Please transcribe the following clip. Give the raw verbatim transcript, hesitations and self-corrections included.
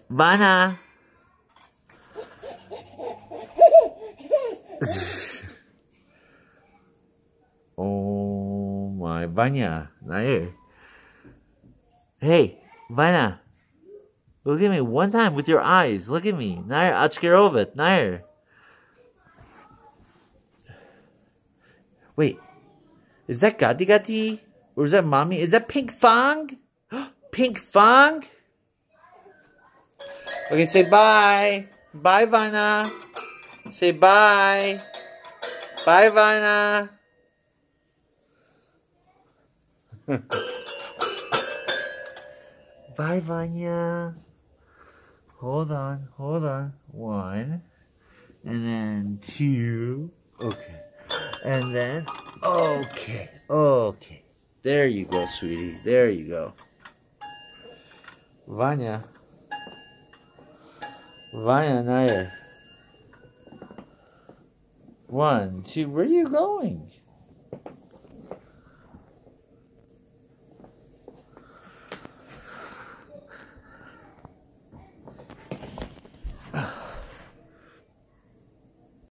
Vanya. Oh my, Vanya, Nair. Hey, Vanya. Look at me one time with your eyes. Look at me. Nair, Achkerovet, Nair. Wait. Is that Gati Gati? Or is that Mommy? Is that Pink Fang? Pink Fang? Okay, say bye. Bye, Vanya. Say bye. Bye, Vanya. Bye, Vanya. Hold on, hold on. One. And then two. Okay. And then, okay. Okay. There you go, sweetie. There you go. Vanya. Vanya Nair. One, two. Where are you going?